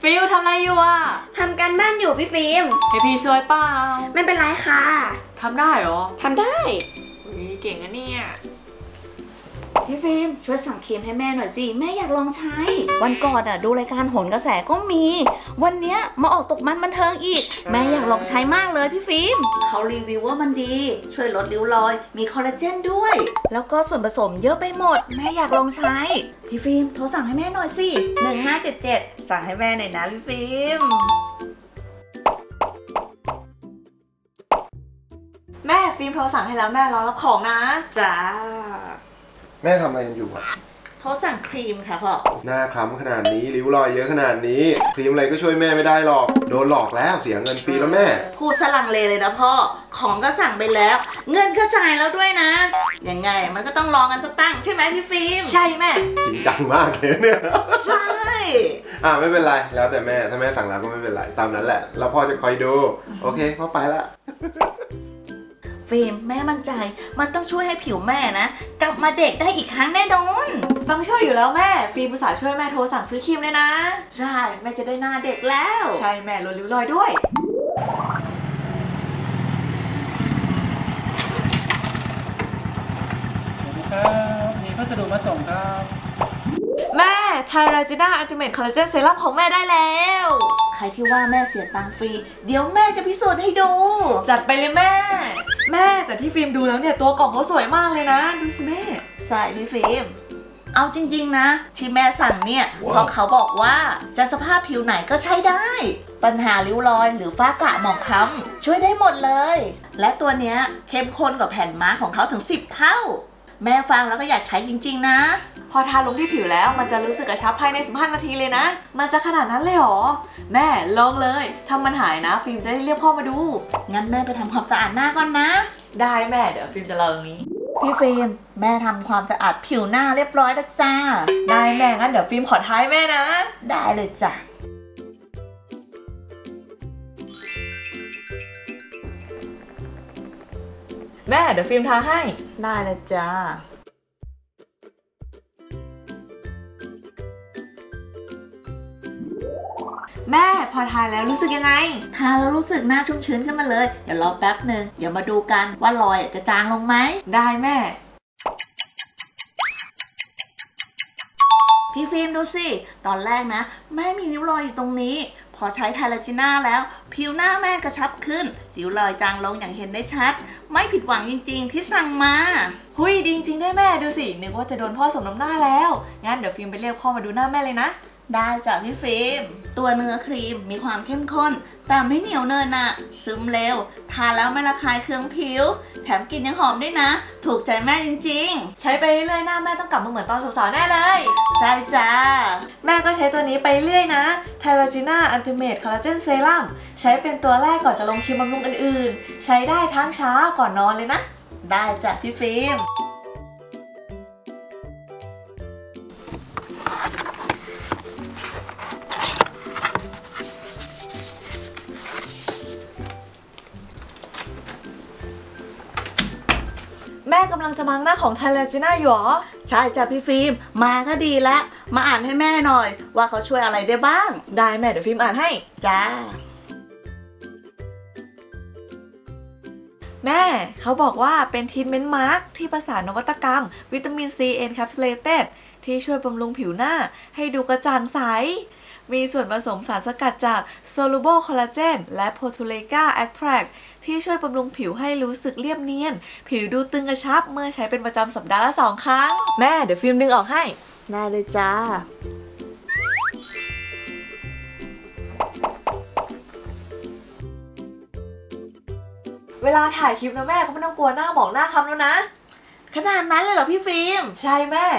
ฟิลทำอะไรอยู่อะทำการบ้านอยู่พี่ฟิล์มให้พี่ช่วยเปล่าไม่เป็นไรค่ะทำได้เหรอทำได้เก่งอะเนี่ยพี่ฟิล์มช่วยสั่งครีมให้แม่หน่อยสิแม่อยากลองใช้วันก่อนดูรายการโหนกระแสก็มีวันเนี้ยมาออกตกมันบันเทิงอีกแม่อยากลองใช้มากเลยพี่ฟิล์มเขารีวิวว่ามันดีช่วยลดริ้วรอยมีคอลลาเจนด้วยแล้วก็ส่วนผสมเยอะไปหมดแม่อยากลองใช้พี่ฟิล์มโทรสั่งให้แม่หน่อยสิ1577สั่งให้แม่หน่อยนะพี่ฟิล์มแม่ฟิล์มโทรสั่งให้แล้วแม่รอรับของนะจ้าแม่ทำอะไรกันอยู่อะโทรสั่งครีมค่ะพ่อหน้าคล้ำขนาดนี้ริ้วรอยเยอะขนาดนี้ครีมอะไรก็ช่วยแม่ไม่ได้หรอกโดนหลอกแล้วเสียเงินฟรีแล้วแม่พูดสลังเลเลยนะพ่อของก็สั่งไปแล้วเงินก็จ่ายแล้วด้วยนะยังไงมันก็ต้องลองกันสักตั้งใช่ไหมพี่ฟิล์มใช่แม่จริงจังมากเลยเนี่ยใช่ไม่เป็นไรแล้วแต่แม่ถ้าแม่สั่งแล้วก็ไม่เป็นไรตามนั้นแหละแล้วพ่อจะคอยดูโอเคพ่อไปละฟิล์มแม่มั่นใจมันต้องช่วยให้ผิวแม่นะกลับมาเด็กได้อีกครั้งแน่นอนต้องช่วยอยู่แล้วแม่ฟิล์มอุตส่าห์ช่วยแม่โทรสั่งซื้อครีมเลยนะใช่แม่จะได้หน้าเด็กแล้วใช่แม่ลดริ้วรอยด้วยครับมีพัสดุมาส่งครับแม่ไทราจิน่าอัลติเมทคอลลาเจนเซรั่มของแม่ได้แล้วใครที่ว่าแม่เสียตังค์ฟรีเดี๋ยวแม่จะพิสูจน์ให้ดูจัดไปเลยแม่แต่ที่ฟิล์มดูแล้วเนี่ยตัวกล่องเขาสวยมากเลยนะดูสิแม่ใช่พี่ฟิล์มเอาจริงๆนะที่แม่สั่งเนี่ยเพราะเขาบอกว่าจะสภาพผิวไหนก็ใช้ได้ปัญหาริ้วรอยหรือฝ้ากระหมองคล้ำช่วยได้หมดเลยและตัวเนี้ยเข้มข้นกว่าแผ่นมาร์กของเขาถึง10 เท่าแม่ฟังแล้วก็อยากใช้จริงๆนะพอทาลงที่ผิวแล้วมันจะรู้สึกกระชับภายใน15 นาทีเลยนะมันจะขนาดนั้นเลยเหรอแม่ลองเลยถ้ามันหายนะฟิล์มจะได้เรียกพ่อมาดูงั้นแม่ไปทำความสะอาดหน้าก่อนนะได้แม่เดี๋ยวฟิล์มจะรอตรงนี้พี่ฟิล์มแม่ทำความสะอาดผิวหน้าเรียบร้อยแล้วจ้าได้แม่งั้นเดี๋ยวฟิล์มขอท้ายแม่นะได้เลยจ้ะแม่เดี๋ยวฟิล์มทาให้ได้เลยจ้าแม่พอทาแล้วรู้สึกยังไงทาแล้วรู้สึกหน้าชุ่มชื้นขึ้นมาเลยเดี๋ยวรอแป๊บหนึ่งเดี๋ยวมาดูกันว่ารอยจะจางลงไหมได้แม่พี่ฟิล์มดูสิตอนแรกนะแม่มีริ้วรอยอยู่ตรงนี้พอใช้ไทลาจิน่าแล้วผิวหน้าแม่กระชับขึ้นริ้วรอยจางลงอย่างเห็นได้ชัดไม่ผิดหวังจริงๆที่สั่งมาหุยดีจริงได้แม่ดูสินึกว่าจะโดนพ่อสมน้ำหน้าแล้วงั้นเดี๋ยวฟิล์มไปเรียกพ่อมาดูหน้าแม่เลยนะได้จ้ะพี่ฟิล์มตัวเนื้อครีมมีความเข้มข้นแต่ไม่เหนียวเนินอะซึมเร็วทาแล้วไม่ระคายเคืองผิวแถมกลิ่นยังหอมด้วยนะถูกใจแม่จริงๆใช้ไปเรื่อยหน้าแม่ต้องกลับมาเหมือนตอนสาวๆแน่เลยใช่จ้าแม่ก็ใช้ตัวนี้ไปเรื่อยนะไทราจิน่าอัลติเมทคอลลาเจนเซรั่มใช้เป็นตัวแรกก่อนจะลงครีมบำรุงอื่นๆใช้ได้ทั้งเช้าก่อนนอนเลยนะได้จ้ะพี่ฟิล์มแม่กำลังจะมาร์กหน้าของไทราจิน่าอยู่หรอใช่จ้ะพี่ฟิล์มมาก็ดีแล้วมาอ่านให้แม่หน่อยว่าเขาช่วยอะไรได้บ้างได้แม่เดี๋ยวฟิล์มอ่านให้จ้าแม่เขาบอกว่าเป็นทรีทเมนต์มาร์กที่ผสานนวัตกรรมวิตามินซีเอ็นแคปซูลเต็ดที่ช่วยบำรุงผิวหน้าให้ดูกระจ่างใสมีส่วนผสมสารสกัดจาก soluble collagen และ Potulega extract ที่ช่วยบำรุงผิวให้รู้สึกเรียบเนียนผิวดูตึงกระชับเมื่อใช้เป็นประจำสัปดาห์ละ2 ครั้งแม่เดี๋ยวฟิล์มดึงออกให้ได้เลยจ้าเวลาถ่ายคลิปนะแม่ก็ไม่ต้องกลัวหน้าหมองหน้าคล้ำแล้วนะขนาดนั้นเลยเหรอพี่ฟิล์มใช่แม่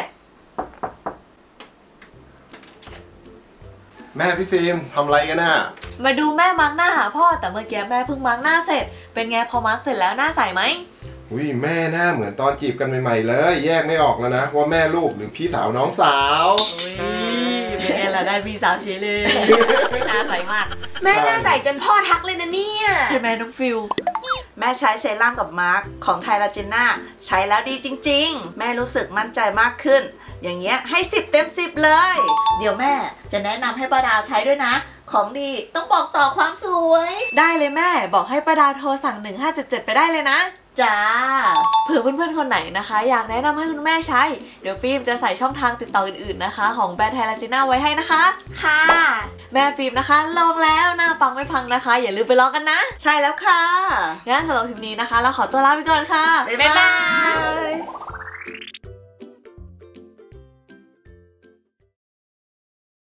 พี่ฟิล์มทำอะไรกันน่ะมาดูแม่มาร์กหน้าหาพ่อแต่เมื่อกี้แม่เพิ่งมาร์กหน้าเสร็จเป็นไงพอมาร์กเสร็จแล้วหน้าใสไหมอุ้ยแม่หน้าเหมือนตอนจีบกันใหม่ๆเลยแยกไม่ออกแล้วนะว่าแม่ลูกหรือพี่สาวน้องสาวเป็นไงล่ะได้พี่สาวเฉยเลยหน้าใสมากแม่หน้าใสจนพ่อทักเลยนะเนี่ยใช่ไหมน้องฟิลแม่ใช้เซรั่มกับมาร์กของไทราจิน่าใช้แล้วดีจริงๆแม่รู้สึกมั่นใจมากขึ้นอย่างเงี้ยให้10 เต็ม 10เลย เดี๋ยวแม่จะแนะนำให้ป้าดาวใช้ด้วยนะของดีต้องบอกต่อความสวยได้เลยแม่บอกให้ประดาโทรสั่ง1577ไปได้เลยนะจ้าเผื่อเพื่อนๆคนไหนนะคะ อยากแนะนำให้คุณแม่ใช้ เดี๋ยวฟิล์มจะใส่ช่องทางติดต่ออื่นๆนะคะ ของแบรนด์ไทลาจิน่าไว้ให้นะคะค่ะแม่ฟิล์มนะคะลองแล้วหน้าปังไม่พังนะคะ อย่าลืมไปลองกันนะใช่แล้วค่ะงั้นสำหรับคลิปนี้นะคะ เราขอตัวลาไปก่อนค่ะบ๊ายบาย